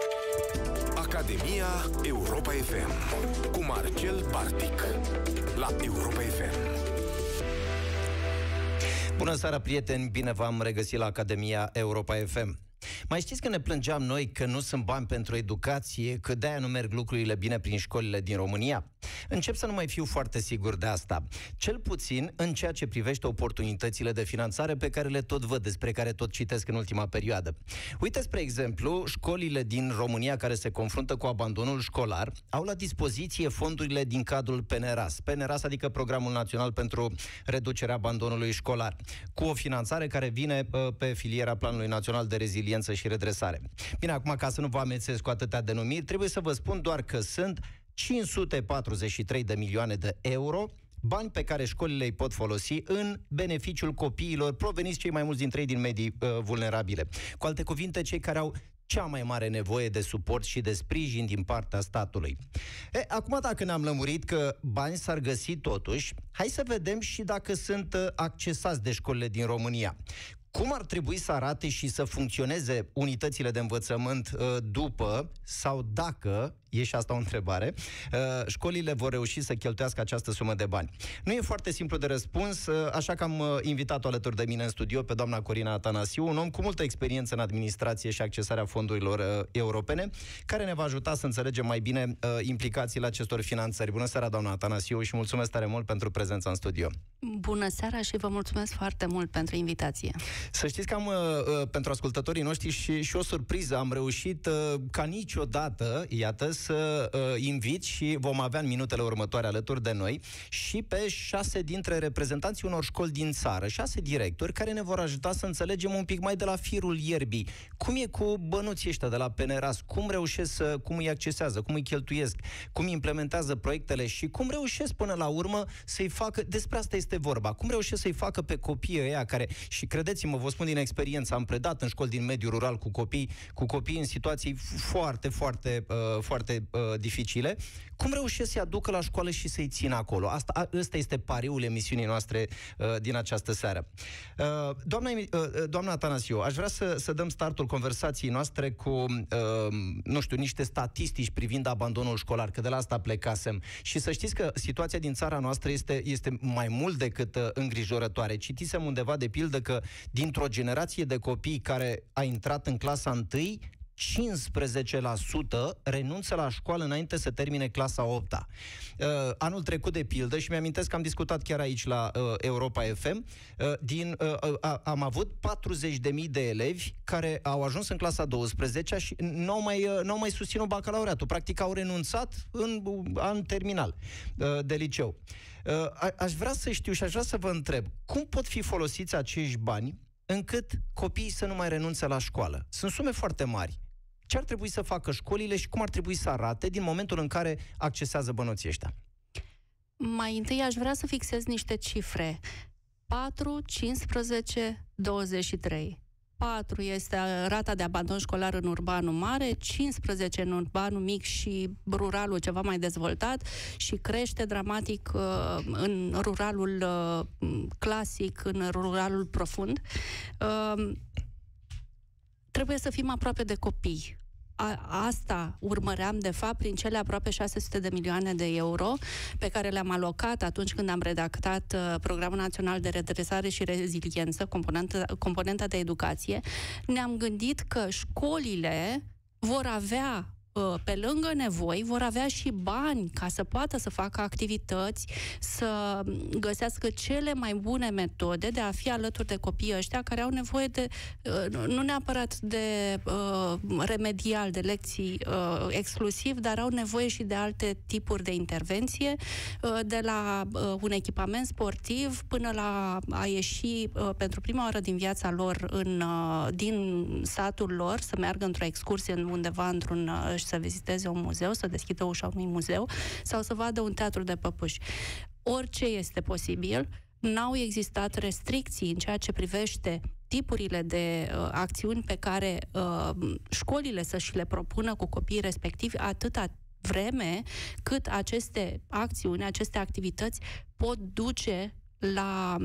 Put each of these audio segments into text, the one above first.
Academia Europa FM cu Marcel Bartic la Europa FM. Bună seara, prieteni! Bine v-am regăsit la Academia Europa FM. Mai știți că ne plângeam noi că nu sunt bani pentru educație, că de-aia nu merg lucrurile bine prin școlile din România? Încep să nu mai fiu foarte sigur de asta. Cel puțin în ceea ce privește oportunitățile de finanțare pe care le tot văd, despre care tot citesc în ultima perioadă. Uite, spre exemplu, școlile din România care se confruntă cu abandonul școlar au la dispoziție fondurile din cadrul PNRAS. PNRAS adică Programul Național pentru Reducerea Abandonului Școlar, cu o finanțare care vine pe filiera Planului Național de Reziliență și Redresare. Bine, acum, ca să nu vă amețesc cu atâtea denumiri, trebuie să vă spun doar că sunt 543 de milioane de euro, bani pe care școlile îi pot folosi în beneficiul copiilor proveniți cei mai mulți dintre ei din medii vulnerabile. Cu alte cuvinte, cei care au cea mai mare nevoie de suport și de sprijin din partea statului. Acum, dacă ne-am lămurit că bani s-ar găsi totuși, hai să vedem și dacă sunt accesați de școlile din România. Cum ar trebui să arate și să funcționeze unitățile de învățământ după sau dacă, e și asta o întrebare, școlile vor reuși să cheltuiască această sumă de bani? Nu e foarte simplu de răspuns, așa că am invitat-o alături de mine în studio pe doamna Corina Atanasiu, un om cu multă experiență în administrație și accesarea fondurilor europene, care ne va ajuta să înțelegem mai bine implicațiile acestor finanțări. Bună seara, doamna Atanasiu, și mulțumesc tare mult pentru prezența în studio. Bună seara și vă mulțumesc foarte mult pentru invitație. Să știți că am, pentru ascultătorii noștri, și o surpriză. Am reușit ca niciodată, iată, să invit și vom avea în minutele următoare alături de noi și pe 6 dintre reprezentanții unor școli din țară, 6 directori care ne vor ajuta să înțelegem un pic mai de la firul ierbii. Cum e cu bănuții ăștia de la PNRAS? Cum reușesc cum îi accesează? Cum îi cheltuiesc? Cum implementează proiectele? Și cum reușesc până la urmă să-i facă, despre asta este vorba, cum reușesc să-i facă pe copiii ăia care, și credeți-mă, vă spun din experiență, am predat în școli din mediul rural cu copii în situații foarte dificile, cum reușesc să-i aducă la școală și să-i țină acolo? Ăsta este pariul emisiunii noastre din această seară. Doamna Atanasiu, aș vrea să dăm startul conversației noastre cu, niște statistici privind abandonul școlar, că de la asta plecasem. Și să știți că situația din țara noastră este mai mult decât îngrijorătoare. Citisem undeva, de pildă, că dintr-o generație de copii care a intrat în clasa 1, 15% renunță la școală înainte să termine clasa 8-a. Anul trecut, de pildă, și mi-amintesc că am discutat chiar aici la Europa FM, am avut 40.000 de elevi care au ajuns în clasa 12-a și n-au mai susținut bacalaureatul. Practic au renunțat în an terminal de liceu. Aș vrea să știu și aș vrea să vă întreb, cum pot fi folosiți acești bani încât copiii să nu mai renunțe la școală? Sunt sume foarte mari. Ce ar trebui să facă școlile și cum ar trebui să arate din momentul în care accesează bănuții ăștia? Mai întâi aș vrea să fixez niște cifre. 4, 15, 23. 4 este rata de abandon școlar în urbanul mare, 15 în urbanul mic și ruralul ceva mai dezvoltat și crește dramatic în ruralul clasic, în ruralul profund. Trebuie să fim aproape de copii. Asta urmăream, de fapt, prin cele aproape 600 de milioane de euro pe care le-am alocat atunci când am redactat Programul Național de Redresare și Reziliență, componenta de educație. Ne-am gândit că școlile vor avea, pe lângă nevoi, vor avea și bani ca să poată să facă activități, să găsească cele mai bune metode de a fi alături de copiii ăștia care au nevoie de, nu neapărat de remedial, de lecții exclusiv, dar au nevoie și de alte tipuri de intervenție, de la un echipament sportiv până la a ieși pentru prima oară din viața lor din satul lor, să meargă într-o excursie undeva și să viziteze un muzeu, să deschidă ușa unui muzeu sau să vadă un teatru de păpuși. Orice este posibil. N-au existat restricții în ceea ce privește tipurile de acțiuni pe care școlile să și le propună cu copiii respectivi, atâta vreme cât aceste acțiuni, aceste activități pot duce la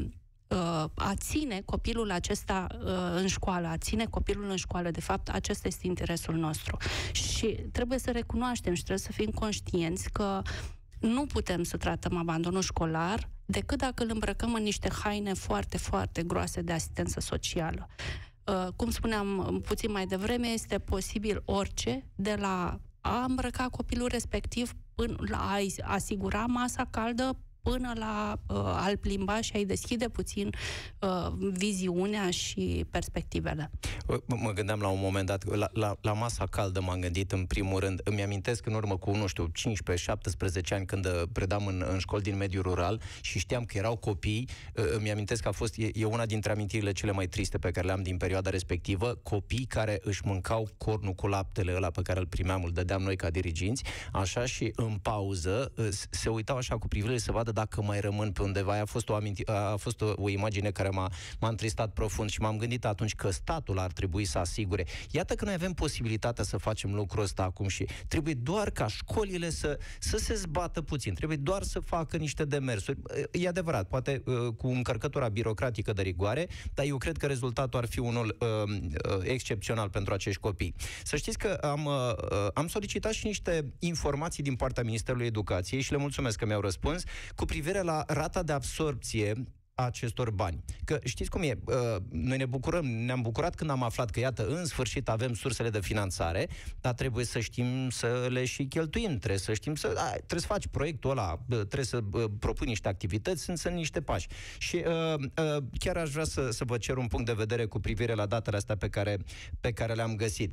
a ține copilul acesta în școală, a ține copilul în școală. De fapt, acesta este interesul nostru. Și trebuie să recunoaștem și trebuie să fim conștienți că nu putem să tratăm abandonul școlar decât dacă îl îmbrăcăm în niște haine foarte, foarte groase de asistență socială. Cum spuneam puțin mai devreme, este posibil orice, de la a îmbrăca copilul respectiv până la a asigura masa caldă, până la a-l plimba și a-i deschide puțin viziunea și perspectivele. Mă gândeam la un moment dat, la masa caldă m-am gândit în primul rând. Îmi amintesc în urmă cu, 15-17 ani, când predam în școli din mediul rural și știam că erau copii, îmi amintesc că e una dintre amintirile cele mai triste pe care le am din perioada respectivă, copii care își mâncau cornul cu laptele ăla pe care îl primeam, îl dădeam noi ca diriginți, așa, și în pauză se uitau așa cu privirile să vadă dacă mai rămân pe undeva. A fost o imagine care m-a întristat profund și m-am gândit atunci că statul ar trebui să asigure. Iată că noi avem posibilitatea să facem lucrul ăsta acum și trebuie doar ca școlile să se zbată puțin, trebuie doar să facă niște demersuri. E adevărat, poate cu încărcătura birocratică de rigoare, dar eu cred că rezultatul ar fi unul excepțional pentru acești copii. Să știți că am solicitat și niște informații din partea Ministerului Educației și le mulțumesc că mi-au răspuns cu privire la rata de absorpție a acestor bani. Că știți cum e, noi ne-am bucurat când am aflat că, iată, în sfârșit avem sursele de finanțare, dar trebuie să știm să le și cheltuim, trebuie să știm trebuie să faci proiectul ăla, trebuie să propui niște activități, sunt niște pași. Și chiar aș vrea să vă cer un punct de vedere cu privire la datele astea pe care le-am găsit.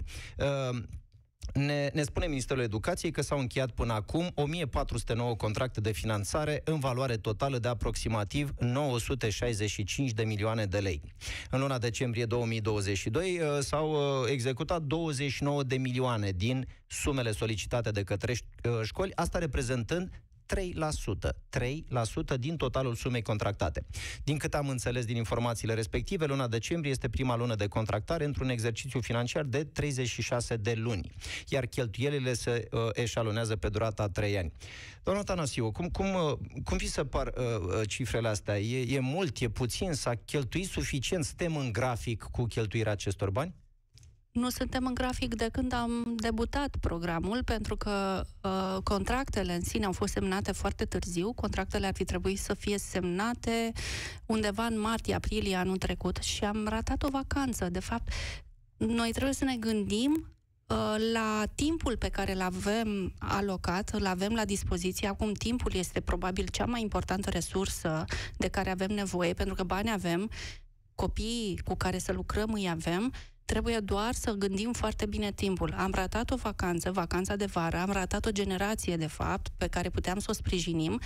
Ne spune Ministerul Educației că s-au încheiat până acum 1409 contracte de finanțare în valoare totală de aproximativ 965 de milioane de lei. În luna decembrie 2022 s-au executat 29 de milioane din sumele solicitate de către școli, asta reprezentând 3% din totalul sumei contractate. Din cât am înțeles din informațiile respective, luna decembrie este prima lună de contractare într-un exercițiu financiar de 36 de luni, iar cheltuielile se eșalonează pe durata a 3 ani. Doamna Tănasiu, cum vi se par cifrele astea? E mult, e puțin? S-a cheltuit suficient? Suntem în grafic cu cheltuirea acestor bani? Nu suntem în grafic de când am debutat programul, pentru că contractele în sine au fost semnate foarte târziu. Contractele ar fi trebuit să fie semnate undeva în martie-aprilie anul trecut și am ratat o vacanță. De fapt, noi trebuie să ne gândim la timpul pe care îl avem alocat, îl avem la dispoziție. Acum timpul este probabil cea mai importantă resursă de care avem nevoie, pentru că bani avem, copiii cu care să lucrăm îi avem. Trebuie doar să gândim foarte bine timpul. Am ratat o vacanță, vacanța de vară, am ratat o generație, de fapt, pe care puteam să o sprijinim.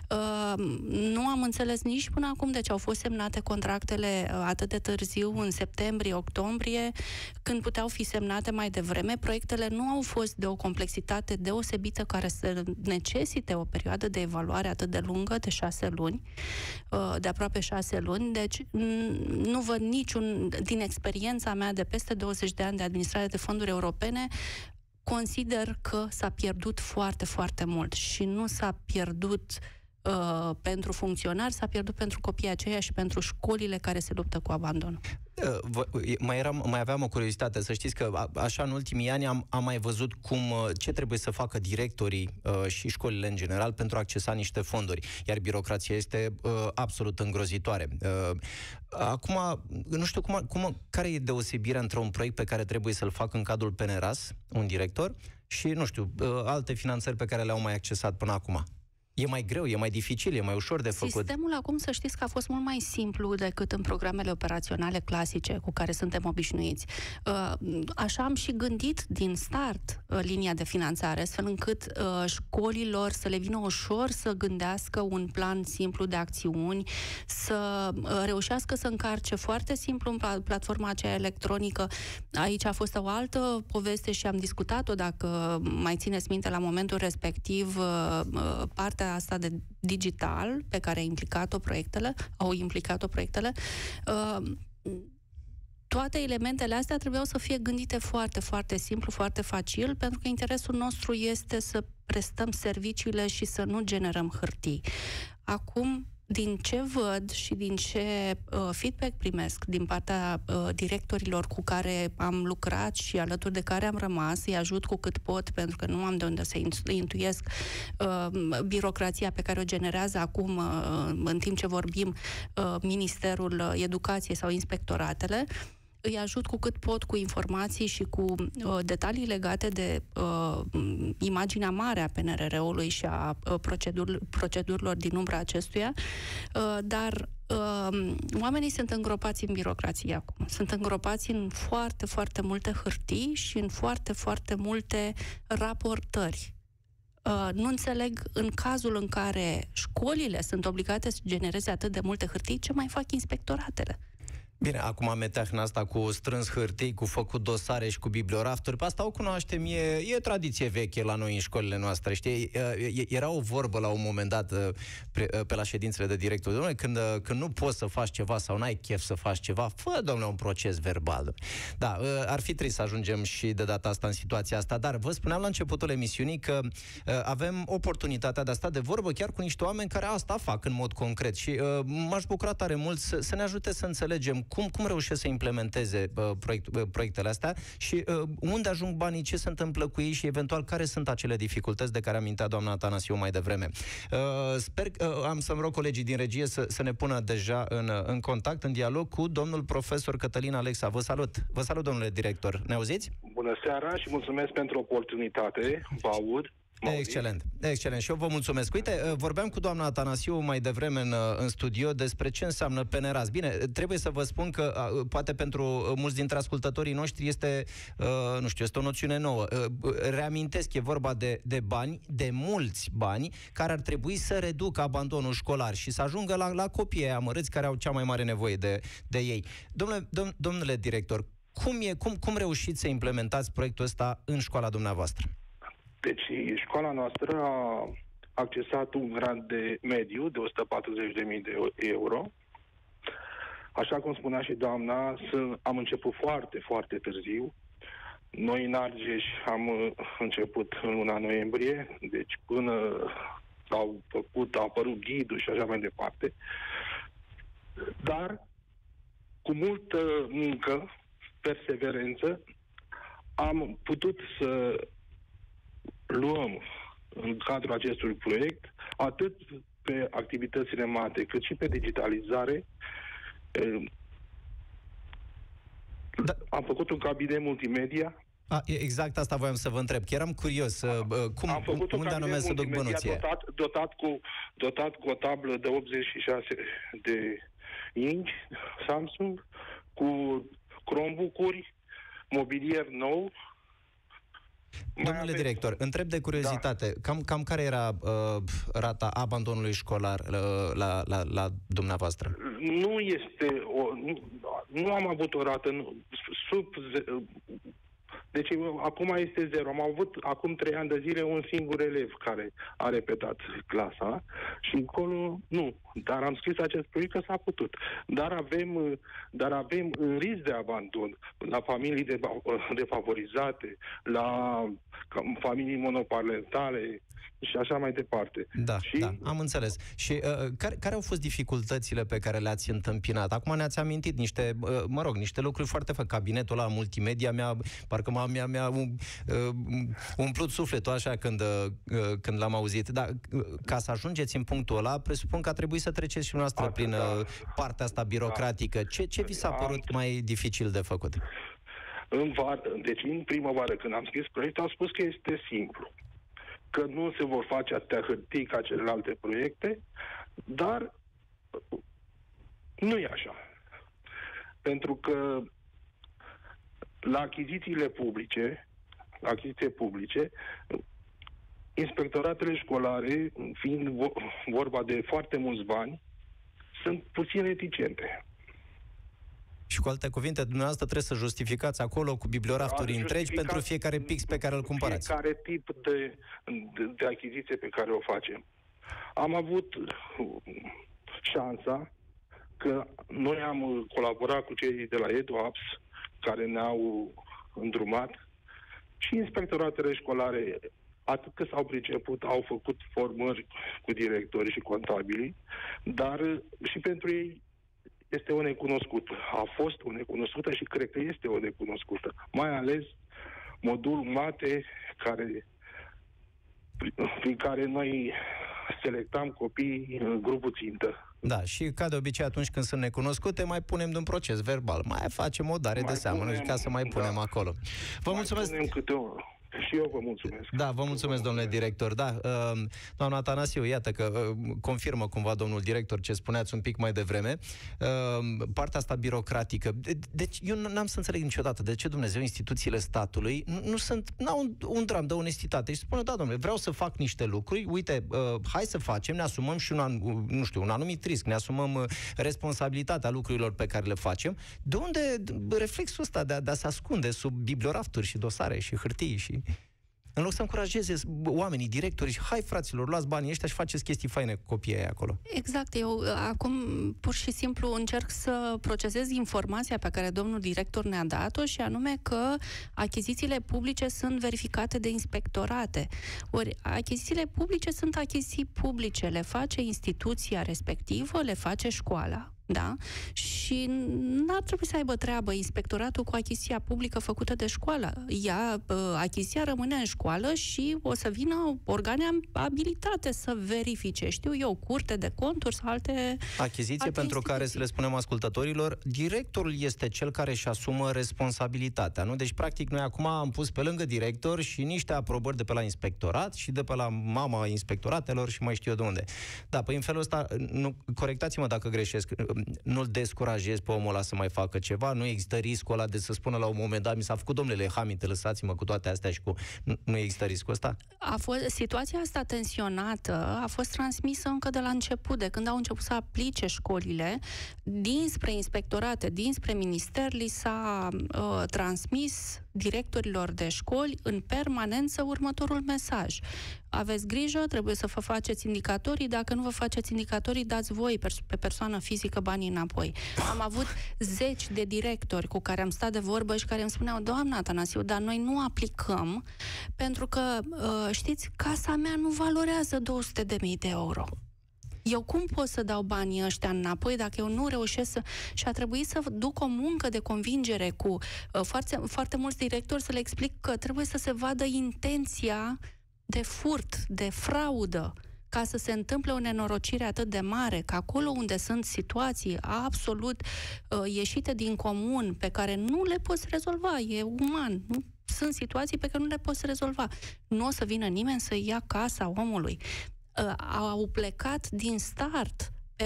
Nu am înțeles nici până acum de ce au fost semnate contractele atât de târziu, în septembrie, octombrie, când puteau fi semnate mai devreme. Proiectele nu au fost de o complexitate deosebită care să necesite o perioadă de evaluare atât de lungă, de 6 luni, de aproape 6 luni. Deci nu văd din experiența mea de peste 20 de ani de administrare de fonduri europene, consider că s-a pierdut foarte, foarte mult și nu s-a pierdut pentru funcționari, s-a pierdut pentru copiii aceia și pentru școlile care se luptă cu abandonul. Mai aveam o curiozitate, să știți că așa în ultimii ani am mai văzut ce trebuie să facă directorii și școlile în general pentru a accesa niște fonduri, iar birocrația este absolut îngrozitoare. Acum, nu știu care e deosebirea între un proiect pe care trebuie să-l facă în cadrul PNRAS, un director, și, nu știu, alte finanțări pe care le-au mai accesat până acum. E mai greu, e mai dificil, e mai ușor de făcut. Sistemul acum, să știți că a fost mult mai simplu decât în programele operaționale clasice cu care suntem obișnuiți. Așa am și gândit din start linia de finanțare, astfel încât școlilor să le vină ușor să gândească un plan simplu de acțiuni, să reușească să încarce foarte simplu în platforma aceea electronică. Aici a fost o altă poveste și am discutat-o, dacă mai țineți minte, la momentul respectiv, partea asta de digital pe care au implicat-o proiectele, toate elementele astea trebuiau să fie gândite foarte, foarte simplu, foarte facil, pentru că interesul nostru este să prestăm serviciile și să nu generăm hârtii. Acum, din ce văd și din ce feedback primesc din partea directorilor cu care am lucrat și alături de care am rămas, îi ajut cu cât pot, pentru că nu am de unde să intuiesc birocrația pe care o generează acum, în timp ce vorbim, Ministerul Educației sau inspectoratele, îi ajut cu cât pot cu informații și cu detalii legate de imaginea mare a PNRR-ului și a procedurilor din umbra acestuia, dar oamenii sunt îngropați în birocrație acum. Sunt îngropați în foarte, foarte multe hârtii și în foarte, foarte multe raportări. Nu înțeleg, în cazul în care școlile sunt obligate să genereze atât de multe hârtii, ce mai fac inspectoratele? Bine, acum meteahna asta cu strâns hârtii, cu făcut dosare și cu bibliorafturi, pe asta o cunoaștem, e tradiție veche la noi în școlile noastre, știi? Era o vorbă la un moment dat pe la ședințele de director, domnule, când nu poți să faci ceva sau n-ai chef să faci ceva, fă, domnule, un proces verbal. Da, ar fi trist să ajungem și de data asta în situația asta, dar vă spuneam la începutul emisiunii că avem oportunitatea de a sta de vorbă chiar cu niște oameni care asta fac în mod concret și m-aș bucura tare mult să ne ajute să înțelegem cum reușesc să implementeze proiectele astea și unde ajung banii, ce se întâmplă cu ei și eventual care sunt acele dificultăți de care amintea doamna Atanasiu mai devreme. Sper că am să-mi rog colegii din regie să ne pună deja în contact, în dialog cu domnul profesor Cătălin Alexa. Vă salut! Vă salut, domnule director! Ne auziți? Bună seara și mulțumesc pentru oportunitate. Vă aud. Excelent, excelent. Și eu vă mulțumesc. Uite, vorbeam cu doamna Atanasiu mai devreme în studio despre ce înseamnă PNRAS. Bine, trebuie să vă spun că poate pentru mulți dintre ascultătorii noștri este, nu știu, este o noțiune nouă. Reamintesc, e vorba de bani, de mulți bani, care ar trebui să reducă abandonul școlar și să ajungă la copiii amărâți care au cea mai mare nevoie de ei. Domnule director, cum reușiți să implementați proiectul ăsta în școala dumneavoastră? Deci, școala noastră a accesat un grant de mediu de 140.000 de euro. Așa cum spunea și doamna, am început foarte, foarte târziu. Noi în Argeș am început în luna noiembrie, deci până a apărut ghidul și așa mai departe. Dar, cu multă muncă, perseverență, am putut să luăm în cadrul acestui proiect atât pe activitățile mate, cât și pe digitalizare. Am făcut un cabinet multimedia. Exact asta voiam să vă întreb, că eram curios. Unde anume să duc bănuție? Dotat cu o tablă de 86 de inci Samsung, cu Chromebook-uri, mobilier nou. Domnule director, întreb de curiozitate, cam care era rata abandonului școlar la dumneavoastră? Nu am avut o rată deci acum este 0. Am avut acum 3 ani de zile un singur elev care a repetat clasa și încolo nu. Dar am scris acest proiect că s-a putut. Dar avem un risc de abandon la familii defavorizate, la familii monoparentale și așa mai departe. Da, am înțeles. Și care au fost dificultățile pe care le-ați întâmpinat? Acum ne-ați amintit niște lucruri foarte fain. Cabinetul ăla multimedia parcă mi-a umplut sufletul așa când l-am auzit. Dar ca să ajungeți în punctul ăla, presupun că a trebuit să treceți și noastră prin partea asta birocratică. Ce vi s-a părut mai dificil de făcut? Deci în primăvară, când am scris proiectul, am spus că este simplu, că nu se vor face atâtea hârtii ca celelalte proiecte, dar nu e așa. Pentru că la achiziții publice, inspectoratele școlare, fiind vorba de foarte mulți bani, sunt puțin reticente. Și cu alte cuvinte, dumneavoastră trebuie să justificați acolo cu bibliorafturi întregi pentru fiecare pix pe care îl cumpărați. Fiecare tip de achiziție pe care o facem. Am avut șansa că noi am colaborat cu cei de la EduApps, care ne-au îndrumat, și inspectoratele școlare atât că s-au priceput, au făcut formări cu directori și contabili, dar și pentru ei este o necunoscută. A fost o necunoscută și cred că este o necunoscută. Mai ales modul mate prin care noi selectam copii în grupul țintă. Da, și ca de obicei atunci când sunt necunoscute, mai punem de un proces verbal. Mai facem o dare de seamă, ca să mai punem acolo. Vă mulțumesc. Punem câte o... Și eu vă mulțumesc. Da, vă mulțumesc, domnule director. Da, doamna Atanasiu, iată că confirmă cumva domnul director ce spuneați un pic mai devreme. Partea asta birocratică. Deci eu n-am să înțeleg niciodată de ce Dumnezeu instituțiile statului n-au un dram de onestitate și spune, da, domnule, vreau să fac niște lucruri, uite, hai să facem, ne asumăm și un anumit risc, ne asumăm responsabilitatea lucrurilor pe care le facem. De unde reflexul ăsta de a se ascunde sub bibliorafturi și dosare și hârtii și... În loc să încurajeze oamenii, directorii, hai fraților, luați banii ăștia și faceți chestii faine cu copiii aia acolo. Exact, eu acum pur și simplu încerc să procesez informația pe care domnul director ne-a dat-o și anume că achizițiile publice sunt verificate de inspectorate. Ori achizițiile publice sunt achiziții publice, le face instituția respectivă, le face școala. Da? Și n-ar trebui să aibă treabă inspectoratul cu achiziția publică făcută de școală. Achiziția rămâne în școală și o să vină organe abilitate să verifice, știu eu, curte de conturi sau alte pentru care, să le spunem ascultătorilor, directorul este cel care își asumă responsabilitatea, nu? Deci, practic, noi acum am pus pe lângă director și niște aprobări de pe la inspectorat și de pe la mama inspectoratelor și mai știu eu de unde. Da, păi în felul ăsta, corectați-mă dacă greșesc, nu-l descurajez pe omul ăla să mai facă ceva, nu există riscul ăla de să spună la un moment dat, mi s-a făcut, domnule Hamite, lăsați-mă cu toate astea și cu... Nu există riscul ăsta? Situația asta tensionată a fost transmisă încă de la început, de când au început să aplice școlile, dinspre inspectorate, dinspre minister, li s-a transmis directorilor de școli în permanență următorul mesaj. Aveți grijă, trebuie să vă faceți indicatorii, dacă nu vă faceți indicatorii, dați voi pe persoană fizică banii înapoi. Am avut zeci de directori cu care am stat de vorbă și care îmi spuneau, doamna Atanasiu, dar noi nu aplicăm pentru că, știți, casa mea nu valorează 200.000 de euro. Eu cum pot să dau banii ăștia înapoi dacă eu nu reușesc să... Și a trebuit să duc o muncă de convingere cu foarte mulți directori să le explic că trebuie să se vadă intenția de furt, de fraudă, ca să se întâmple o nenorocire atât de mare, că acolo unde sunt situații absolut ieșite din comun, pe care nu le poți rezolva, e uman, nu? Sunt situații pe care nu le poți rezolva. Nu o să vină nimeni să ia casa omului. Au plecat din start pe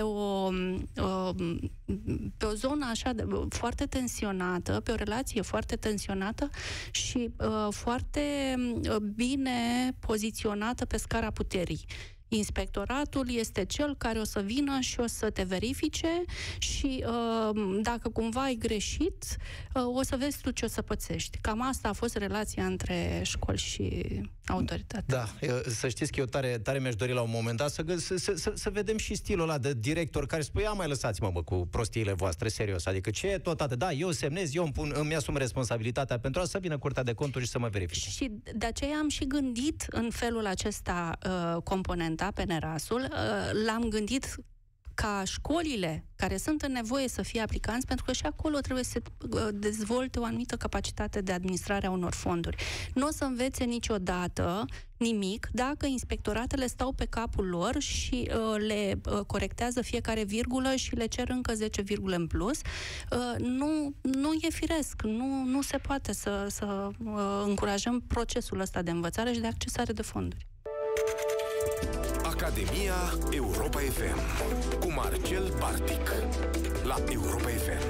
o zonă așa foarte tensionată, pe o relație foarte tensionată și foarte bine poziționată pe scara puterii. Inspectoratul este cel care o să vină și o să te verifice și dacă cumva ai greșit, o să vezi tu ce o să pățești. Cam asta a fost relația între școli și autoritate. Da, să știți că eu tare mi-aș dori la un moment dat să vedem și stilul ăla de director care spune, mai lăsați-mă cu prostiile voastre, serios. Adică ce e tot atât? Da, eu semnez, eu îmi asum responsabilitatea pentru asta, să vină Curtea de Conturi și să mă verifice. Și de aceea am și gândit în felul acesta componenta pe NERAS-ul, l-am gândit ca școlile care sunt în nevoie să fie aplicanți, pentru că și acolo trebuie să dezvolte o anumită capacitate de administrare a unor fonduri. Nu o să învețe niciodată nimic dacă inspectoratele stau pe capul lor și le corectează fiecare virgulă și le cer încă 10 virgule în plus. Nu e firesc, nu se poate să încurajăm procesul ăsta de învățare și de accesare de fonduri. Academia Europa FM cu Marcel Bartic la Europa FM.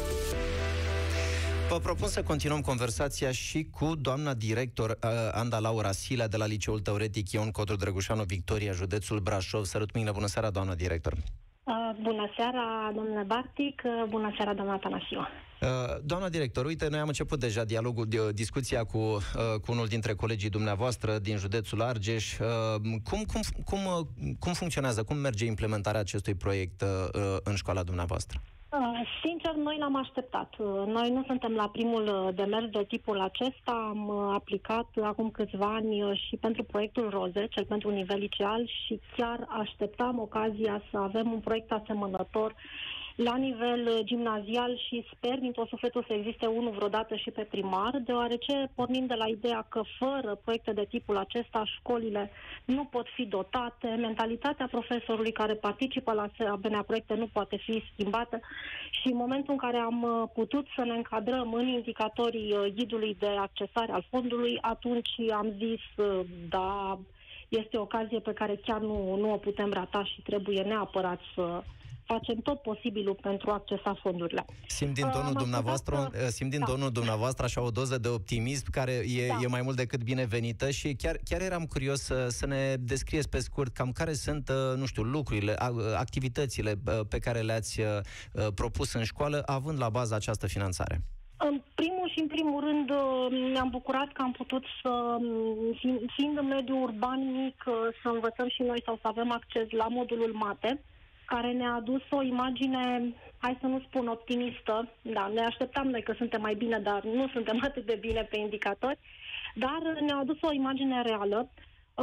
Vă propun să continuăm conversația și cu doamna director Anda Laura Silea de la Liceul Teoretic Ion Codru Drăgușanu Victoria, județul Brașov. Sărut mâine, bună seara, doamna director. Bună seara, domnule Bartic, bună seara, doamna Atanasiu. Doamna director, uite, noi am început deja discuția cu unul dintre colegii dumneavoastră din județul Argeș. Cum funcționează, cum merge implementarea acestui proiect în școala dumneavoastră? Sincer, noi l-am așteptat. Noi nu suntem la primul demers de tipul acesta. Am aplicat acum câțiva ani și pentru proiectul ROZE, cel pentru nivel liceal, și chiar așteptam ocazia să avem un proiect asemănător la nivel gimnazial și sper din tot sufletul să existe unul vreodată și pe primar, deoarece pornim de la ideea că fără proiecte de tipul acesta școlile nu pot fi dotate, mentalitatea profesorului care participă la asemenea proiecte nu poate fi schimbată și în momentul în care am putut să ne încadrăm în indicatorii ghidului de accesare al fondului, atunci am zis da, este o ocazie pe care chiar nu o putem rata și trebuie neapărat să facem tot posibilul pentru a accesa fondurile. Simt din tonul dumneavoastră așa o doză de optimism care e mai mult decât binevenită și chiar eram curios să ne descrieți pe scurt cam care sunt, lucrurile, activitățile pe care le-ați propus în școală, având la bază această finanțare. În primul rând, ne-am bucurat că am putut să, fiind în mediul urban mic, să învățăm și noi sau să avem acces la modulul mate, care ne-a adus o imagine, hai să nu spun optimistă, da, ne așteptam noi că suntem mai bine, dar nu suntem atât de bine pe indicatori, dar ne-a adus o imagine reală.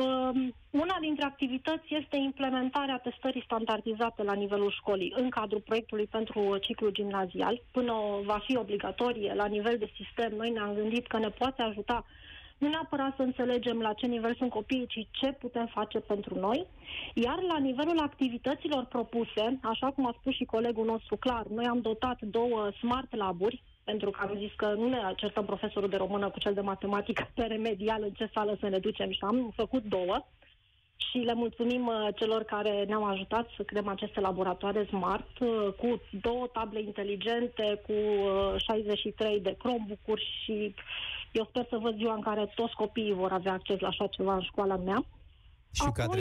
Una dintre activități este implementarea testării standardizate la nivelul școlii în cadrul proiectului pentru ciclul gimnazial. Până va fi obligatorie la nivel de sistem, noi ne-am gândit că ne poate ajuta nu neapărat să înțelegem la ce nivel sunt copiii, ci ce putem face pentru noi. Iar la nivelul activităților propuse, așa cum a spus și colegul nostru clar, noi am dotat 2 smart lab-uri, pentru că am zis că nu ne certăm profesorul de română cu cel de matematică pe remedial în ce sală să ne ducem și am făcut 2. Și le mulțumim celor care ne-au ajutat să creăm aceste laboratoare smart cu 2 table inteligente, cu 63 de Chromebook-uri și eu sper să văd ziua în care toți copiii vor avea acces la așa ceva în școala mea. Și cadre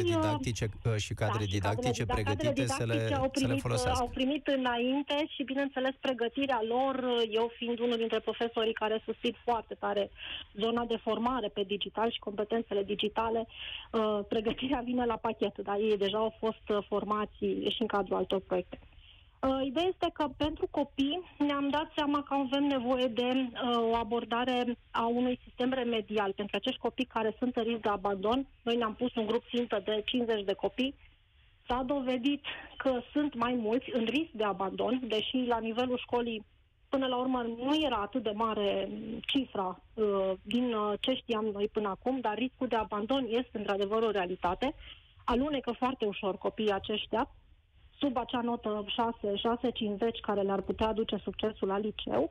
didactice pregătite să le folosească. Au primit înainte și, bineînțeles, pregătirea lor, eu fiind unul dintre profesorii care susțin foarte tare zona de formare pe digital și competențele digitale, pregătirea vine la pachet, dar ei deja au fost formați și în cadrul altor proiecte. Ideea este că pentru copii ne-am dat seama că avem nevoie de o abordare a unui sistem remedial. Pentru acești copii care sunt în risc de abandon, noi ne-am pus un grup țintă de 50 de copii. S-a dovedit că sunt mai mulți în risc de abandon, deși la nivelul școlii, până la urmă, nu era atât de mare cifra din ce știam noi până acum, dar riscul de abandon este într-adevăr o realitate. Alunecă foarte ușor copiii aceștia sub acea notă 6,50 care le-ar putea aduce succesul la liceu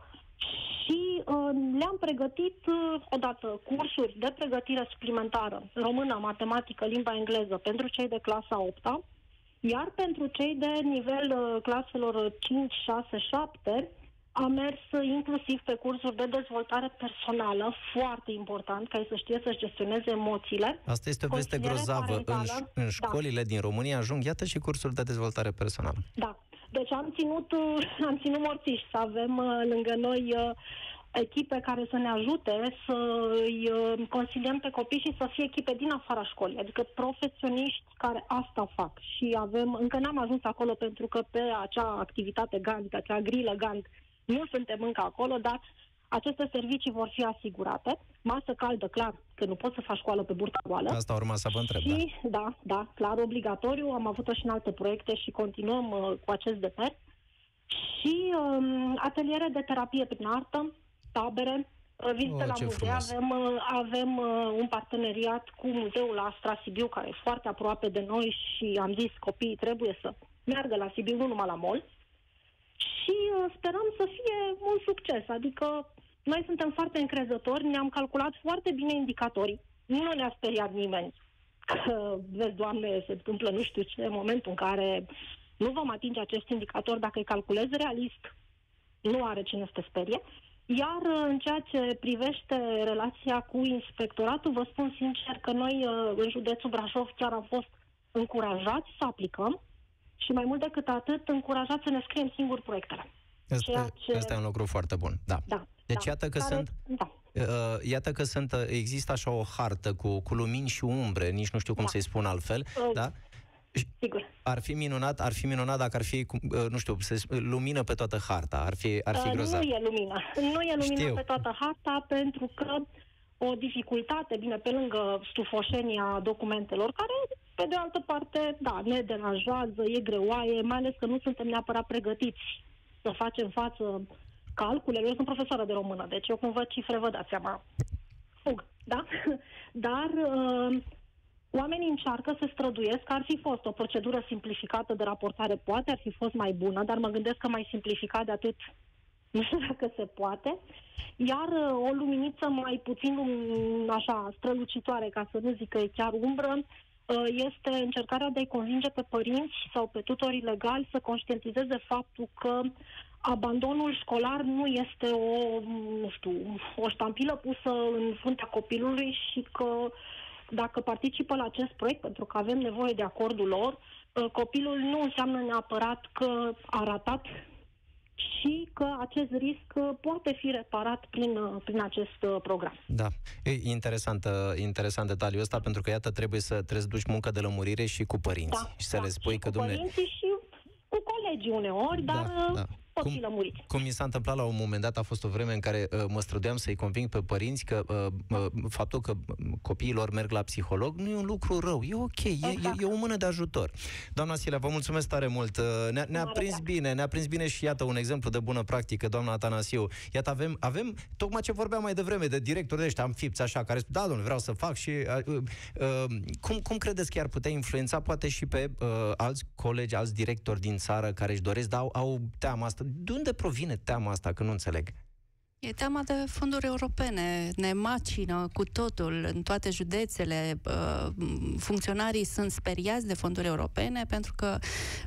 și le-am pregătit odată cursuri de pregătire suplimentară, română, matematică, limba engleză pentru cei de clasa 8-a, iar pentru cei de nivel claselor 5, 6, 7 am mers inclusiv pe cursuri de dezvoltare personală, foarte important, ca ei să știe să-și gestioneze emoțiile. Asta este o veste grozavă. În școlile din România ajung, iată, și cursuri de dezvoltare personală. Da. Deci am ținut morțiși să avem lângă noi echipe care să ne ajute să îi consiliem pe copii și să fie echipe din afara școlii, adică profesioniști care asta fac. Și încă n-am ajuns acolo pentru că pe acea activitate Gantt, acea grilă Gantt, nu suntem încă acolo, dar aceste servicii vor fi asigurate. Masă caldă, clar, că nu poți să faci școală pe burtă goală. Asta urma să vă întreb, și, da, clar, obligatoriu. Am avut-o și în alte proiecte și continuăm cu acest demers. Și ateliere de terapie prin artă, tabere, vizite la muzee. Avem un parteneriat cu Muzeul Astra Sibiu, care e foarte aproape de noi și am zis copiii trebuie să meargă la Sibiu, nu numai la mall. Și sperăm să fie un succes, adică noi suntem foarte încrezători, ne-am calculat foarte bine indicatorii, nu ne-a speriat nimeni că, vezi, Doamne, se întâmplă nu știu ce, în momentul în care nu vom atinge acest indicator, dacă îi calculezi realist, nu are cine să te sperie. Iar în ceea ce privește relația cu inspectoratul, vă spun sincer că noi în județul Brașov chiar am fost încurajați să aplicăm și mai mult decât atât, încurajați să ne scriem singuri proiectele. Asta e un lucru foarte bun, da. Deci iată că există așa o hartă cu lumini și umbre, nici nu știu cum să-i spun altfel, da? sigur. Ar fi minunat dacă ar fi, nu știu, lumină pe toată harta. Ar fi grozav. Nu e lumină. Nu e lumină Știu. pe toată harta, pentru că o dificultate, bine, pe lângă stufoșenia documentelor, care, pe de altă parte, da, ne deranjează, e greoaie, mai ales că nu suntem neapărat pregătiți să facem față calculelor. Eu sunt profesoară de română, deci eu când văd cifre, vă dați seama, fug, da? Dar oamenii încearcă, se străduiesc, ar fi fost o procedură simplificată de raportare, poate ar fi fost mai bună, dar mă gândesc că mai simplificat de atât nu știu dacă se poate, iar o luminiță mai puțin așa strălucitoare, ca să nu zic că e chiar umbră, este încercarea de a-i convinge pe părinți sau pe tutorii legali să conștientizeze faptul că abandonul școlar nu este o ștampilă pusă în fruntea copilului și că dacă participă la acest proiect, pentru că avem nevoie de acordul lor, copilul nu înseamnă neapărat că a ratat și că acest risc poate fi reparat prin acest program. Da, e interesant detaliul ăsta, pentru că, iată, trebuie să duci muncă de lămurire și cu părinți. Și să le spui și că, cu părinții și cu colegii uneori, dar pot fi lămuriți. Cum mi s-a întâmplat la un moment dat, a fost o vreme în care mă străduiam să-i conving pe părinți că faptul că copiii lor merg la psiholog nu e un lucru rău, e ok, e o mână de ajutor. Doamna Silea, vă mulțumesc tare mult. Ne-a prins bine și iată un exemplu de bună practică, doamna Atanasiu. Iată, avem tocmai ce vorbeam mai devreme de directori de ăștia amfipți așa, care spun, da, domnule, vreau să fac și cum credeți că ar putea influența poate și pe alți colegi, alți directori din țară care își doresc, dar au teama asta? De unde provine teama asta, că nu înțeleg? E teama de fonduri europene, ne macină cu totul în toate județele. Funcționarii sunt speriați de fonduri europene pentru că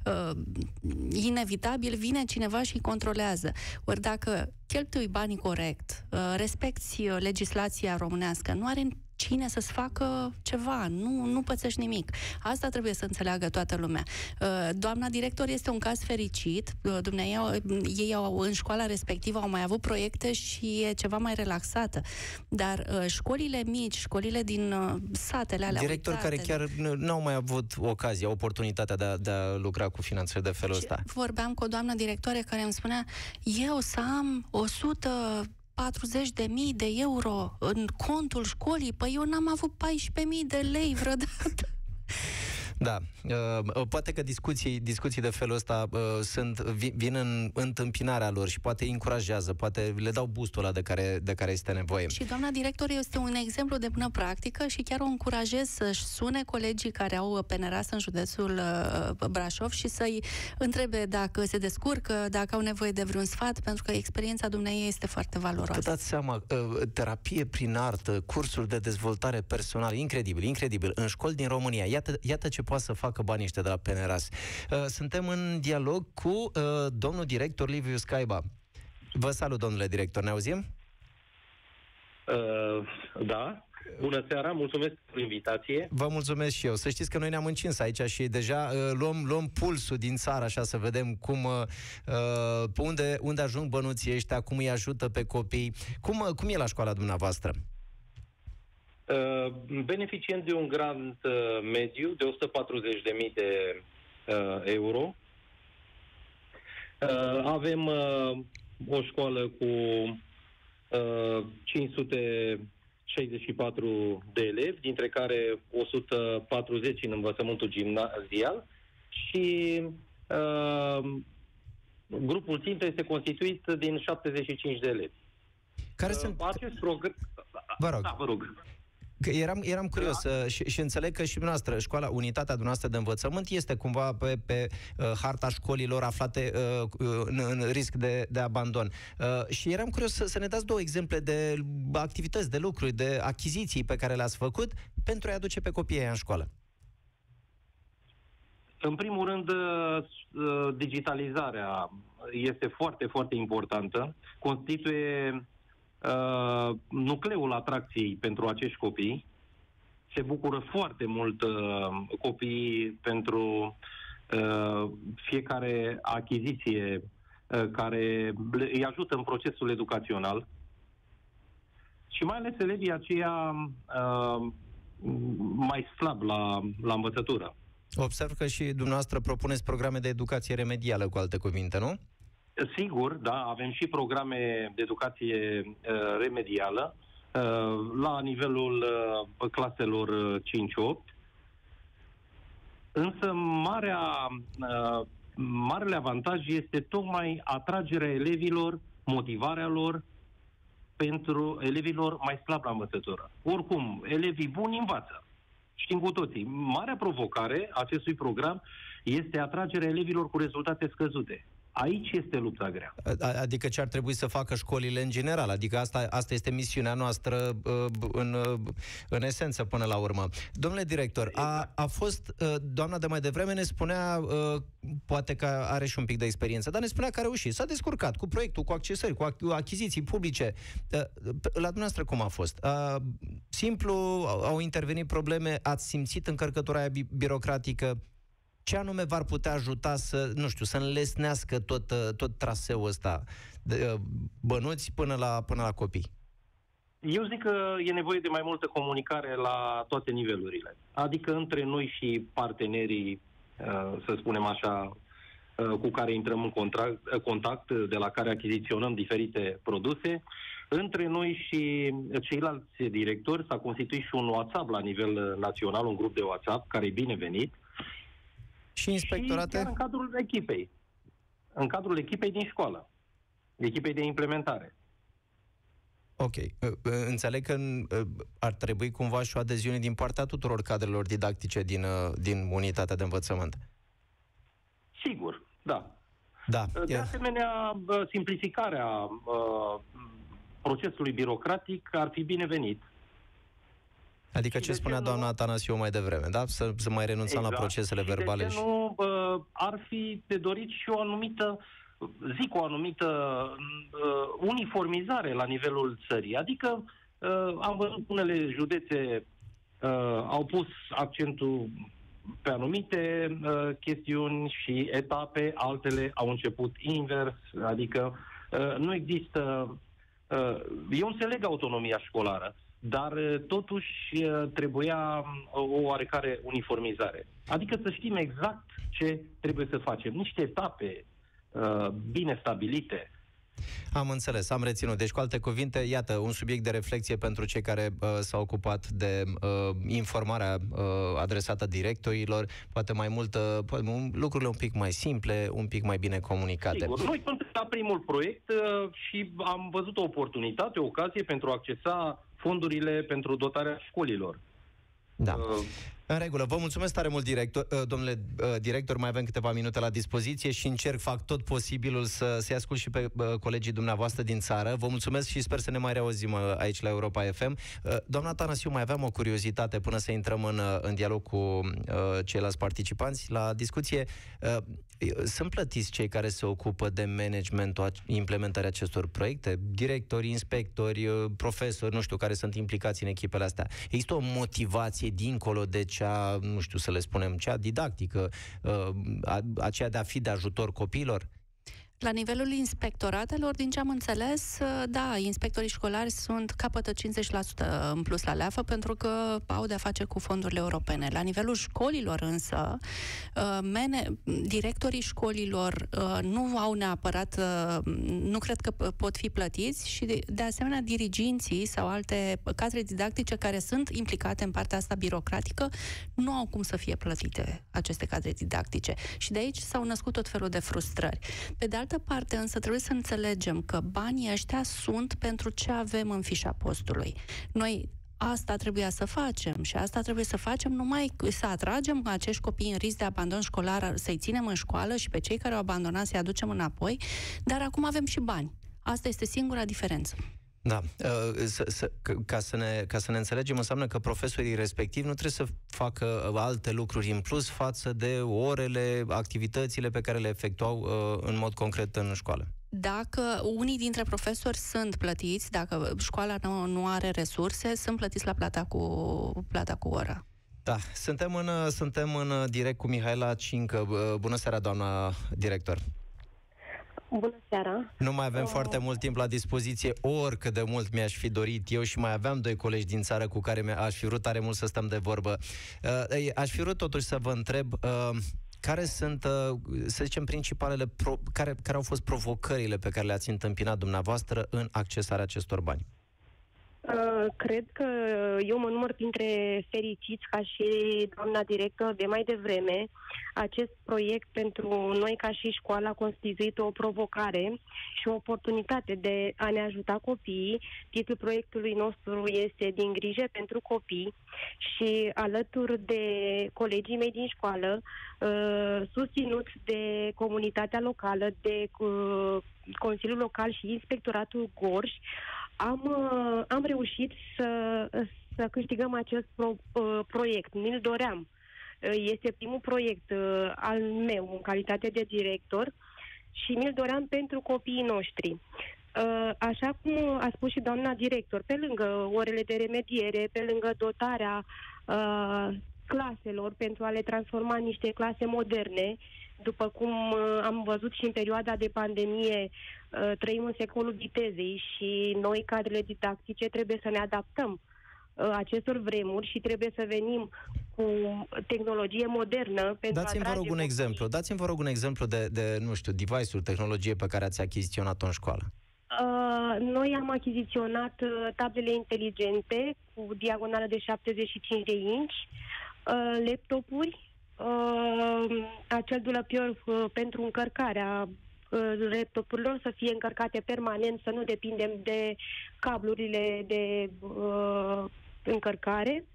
inevitabil vine cineva și îi controlează. Ori dacă cheltui banii corect, respecti legislația românească, nu are cine să-ți facă ceva, nu pățești nimic. Asta trebuie să înțeleagă toată lumea. Doamna director este un caz fericit, ei în școala respectivă au mai avut proiecte și e ceva mai relaxată. Dar școlile mici, școlile din satele alea directori care chiar n-au mai avut ocazia, oportunitatea de a lucra cu finanțări de felul ăsta. Vorbeam cu o doamnă directoare care îmi spunea, eu să am 140.000 de euro în contul școlii, păi eu n-am avut 14.000 de lei vreodată. Da, poate că discuții de felul ăsta vin în întâmpinarea lor și poate îi încurajează, poate le dau boostul ăla de care este nevoie. Și doamna director este un exemplu de bună practică și chiar o încurajez să-și sune colegii care au PNRAS în județul Brașov și să-i întrebe dacă se descurcă, dacă au nevoie de vreun sfat, pentru că experiența dumneavoastră este foarte valoroasă. Vă dați seama, terapie prin artă, cursuri de dezvoltare personală, incredibil, în școli din România. Iată ce poate să facă banii ăștia de la PNRAS. Suntem în dialog cu domnul director Liviu Scaiba. Vă salut, domnule director, ne auzim? Da. Bună seara, mulțumesc pentru invitație. Vă mulțumesc și eu. Să știți că noi ne-am încins aici și deja luăm pulsul din țară, așa, să vedem unde ajung bănuții ăștia, cum îi ajută pe copii. Cum e la școala dumneavoastră? Beneficiem de un grant mediu de 140.000 de euro. Avem o școală cu 564 de elevi, dintre care 140 în învățământul gimnazial și grupul țintă este constituit din 75 de elevi. Care sunt... Acest program... Vă rog. Da, vă rog. Că eram curios și înțeleg că și dumneavoastră, școala, unitatea dumneavoastră de învățământ este cumva pe harta școlilor aflate în risc de abandon. Și eram curios să ne dați 2 exemple de activități, de lucruri, de achiziții pe care le-ați făcut pentru a-i aduce pe copiii în școală. În primul rând, digitalizarea este foarte, foarte importantă. Constituie nucleul atracției pentru acești copii. Se bucură foarte mult copiii pentru fiecare achiziție care îi ajută în procesul educațional. Și mai ales elevii aceia mai slab la învățătură. Observ că și dumneavoastră propuneți programe de educație remedială, cu alte cuvinte, nu? Sigur, da, avem și programe de educație remedială la nivelul claselor 5-8, însă marele avantaj este tocmai atragerea elevilor, motivarea lor pentru elevilor mai slab la învățătură. Oricum, elevii buni învață. Știm cu toții. Marea provocare a acestui program este atragerea elevilor cu rezultate scăzute. Aici este lupta grea. Adică ce ar trebui să facă școlile în general? Adică asta este misiunea noastră în esență până la urmă. Domnule director, a fost, doamna de mai devreme ne spunea, poate că are și un pic de experiență, dar ne spunea că a reușit, s-a descurcat cu proiectul, cu accesări, cu achiziții publice. La dumneavoastră cum a fost? Simplu, au intervenit probleme, ați simțit încărcătura aia birocratică? Ce anume v-ar putea ajuta să, nu știu, să înlesnească tot traseul ăsta de bănuți până la copii? Eu zic că e nevoie de mai multă comunicare la toate nivelurile. Adică între noi și partenerii, să spunem așa, cu care intrăm în contact, de la care achiziționăm diferite produse. Între noi și ceilalți directori s-a constituit și un WhatsApp la nivel național, un grup de WhatsApp, care e binevenit. Și inspectorate? Și chiar în cadrul echipei. În cadrul echipei din școală. Echipei de implementare. Ok. Înțeleg că ar trebui cumva și o adeziune din partea tuturor cadrelor didactice din unitatea de învățământ. Sigur, da. Da. De asemenea, simplificarea procesului birocratic ar fi binevenit. Adică ce spunea doamna Atanasiu mai devreme, da? Să mai renunțăm la procesele verbale. De ce nu ar fi de dorit și o anumită, o anumită uniformizare la nivelul țării. Adică am văzut unele județe au pus accentul pe anumite chestiuni și etape, altele au început invers, adică nu există... eu înțeleg autonomia școlară, dar totuși trebuia o oarecare uniformizare. Adică să știm exact ce trebuie să facem. Niște etape bine stabilite. Am înțeles, am reținut. Deci, cu alte cuvinte, iată, un subiect de reflexie pentru cei care s-au ocupat de informarea adresată directorilor, poate mai multă, lucrurile un pic mai simple, un pic mai bine comunicate. Sigur, noi suntem la primul proiect și am văzut o oportunitate, o ocazie pentru a accesa fondurile pentru dotarea școlilor. Da. În regulă. Vă mulțumesc tare mult, domnule director. Mai avem câteva minute la dispoziție și fac tot posibilul să-i ascult și pe colegii dumneavoastră din țară. Vă mulțumesc și sper să ne mai reauzim aici la Europa FM. Doamna Atanasiu, mai aveam o curiozitate până să intrăm în dialog cu ceilalți participanți la discuție. Sunt plătiți cei care se ocupă de managementul implementării acestor proiecte? Directori, inspectori, profesori, nu știu, care sunt implicați în echipele astea. Există o motivație dincolo de cea, nu știu să le spunem, cea didactică, aceea de a fi de ajutor copiilor? La nivelul inspectoratelor, din ce am înțeles, da, inspectorii școlari capătă 50% în plus la leafă pentru că au de-a face cu fondurile europene. La nivelul școlilor însă, directorii școlilor nu au neapărat, nu cred că pot fi plătiți și de asemenea diriginții sau alte cadre didactice care sunt implicate în partea asta birocratică nu au cum să fie plătite aceste cadre didactice. Și de aici s-au născut tot felul de frustrări. Pe de altă parte, însă, trebuie să înțelegem că banii ăștia sunt pentru ce avem în fișa postului. Noi asta trebuia să facem și asta trebuie să facem numai să atragem acești copii în risc de abandon școlar, să-i ținem în școală și pe cei care au abandonat să-i aducem înapoi, dar acum avem și bani. Asta este singura diferență. Da. Ca să ne înțelegem, înseamnă că profesorii respectivi nu trebuie să facă alte lucruri în plus față de orele, activitățile pe care le efectuau în mod concret în școală. Dacă unii dintre profesori sunt plătiți, dacă școala nu are resurse, sunt plătiți la plata cu oră. Da, suntem în direct cu Mihaela Cincă. Bună seara, doamna director. Bună seara! Nu mai avem foarte mult timp la dispoziție, oricât de mult mi-aș fi dorit eu și mai aveam 2 colegi din țară cu care aș fi vrut tare mult să stăm de vorbă. Aș fi vrut totuși să vă întreb care sunt, să zicem, principalele care au fost provocările pe care le-ați întâmpinat dumneavoastră în accesarea acestor bani? Cred că eu mă număr printre fericiți, ca și doamna director de mai devreme. Acest proiect pentru noi ca și școală a constituit o provocare și o oportunitate de a ne ajuta copiii. Titlul proiectului nostru este Din grijă pentru copii și alături de colegii mei din școală, susținut de comunitatea locală, de Consiliul Local și Inspectoratul Gorj, am reușit să câștigăm acest proiect. Mi-l doream. Este primul proiect al meu în calitate de director și mi-l doream pentru copiii noștri. Așa cum a spus și doamna director, pe lângă orele de remediere, pe lângă dotarea claselor pentru a le transforma în niște clase moderne, după cum am văzut și în perioada de pandemie, trăim în secolul vitezei și noi, cadrele didactice, trebuie să ne adaptăm acestor vremuri și trebuie să venim cu tehnologie modernă pentru Dați-mi, vă rog, un exemplu. Dați-mi, vă rog, un exemplu de nu știu, device-uri, tehnologie pe care ați achiziționat-o în școală. Noi am achiziționat tablele inteligente cu diagonală de 75 de inci, laptopuri, acel dulăpior pentru încărcarea laptopurilor să fie încărcate permanent, să nu depindem de cablurile de încărcare.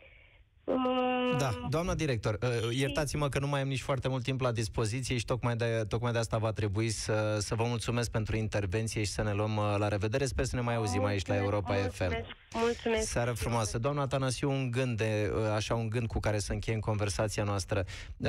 Da, doamna director, iertați-mă că nu mai am nici foarte mult timp la dispoziție și tocmai de asta va trebui să vă mulțumesc pentru intervenție și să ne luăm la revedere. Sper să ne mai auzim aici la Europa FM. Mulțumesc. Seară frumoasă. Doamna Tănăsiu, un gând cu care să încheiem conversația noastră.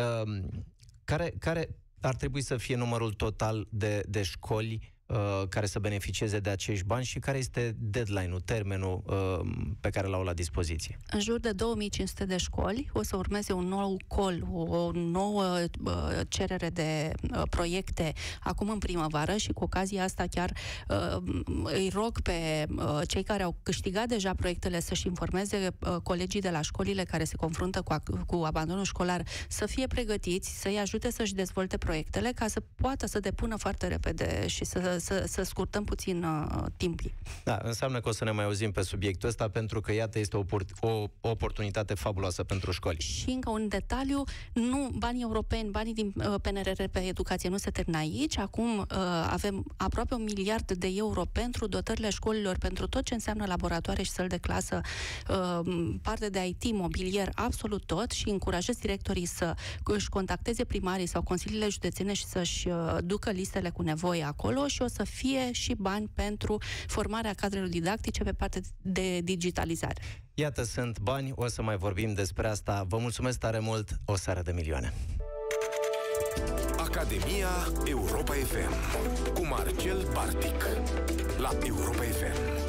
Care ar trebui să fie numărul total de școli care să beneficieze de acești bani și care este deadline-ul, termenul pe care l-au la dispoziție? În jur de 2500 de școli o să urmeze un nou call, o nouă cerere de proiecte acum în primăvară și cu ocazia asta chiar îi rog pe cei care au câștigat deja proiectele să-și informeze colegii de la școlile care se confruntă cu abandonul școlar să fie pregătiți, să-i ajute să-și dezvolte proiectele ca să poată să depună foarte repede și să scurtăm puțin timpii. Da, înseamnă că o să ne mai auzim pe subiectul ăsta, pentru că, iată, este o oportunitate fabuloasă pentru școli. Și încă un detaliu, banii europeni, banii din PNRR pe educație nu se termină aici. Acum avem aproape 1 miliard de euro pentru dotările școlilor, pentru tot ce înseamnă laboratoare și săli de clasă, parte de IT, mobilier, absolut tot, și încurajez directorii să își contacteze primarii sau consiliile județene și să-și ducă listele cu nevoie acolo și o să fie și bani pentru formarea cadrelor didactice pe partea de digitalizare. Iată, sunt bani, o să mai vorbim despre asta. Vă mulțumesc tare mult, o seară de milioane! Academia Europa FM cu Marcel Bartic la Europa FM.